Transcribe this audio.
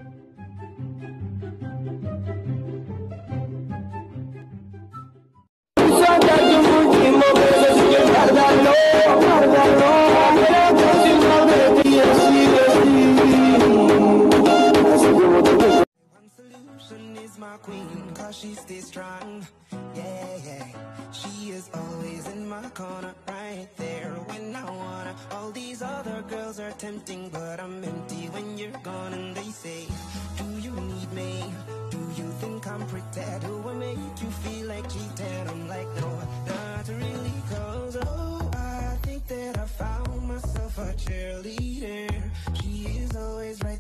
My queen, cause she stays strong. Yeah, yeah. She is always in my corner, right there when I wanna. All these other girls are tempting, but I'm empty when you're gone. And they say, do you need me? Do you think I'm pretty? Do I make you feel like cheating? I'm like, no, not really, cause oh, I think that I found myself a cheerleader. She is always right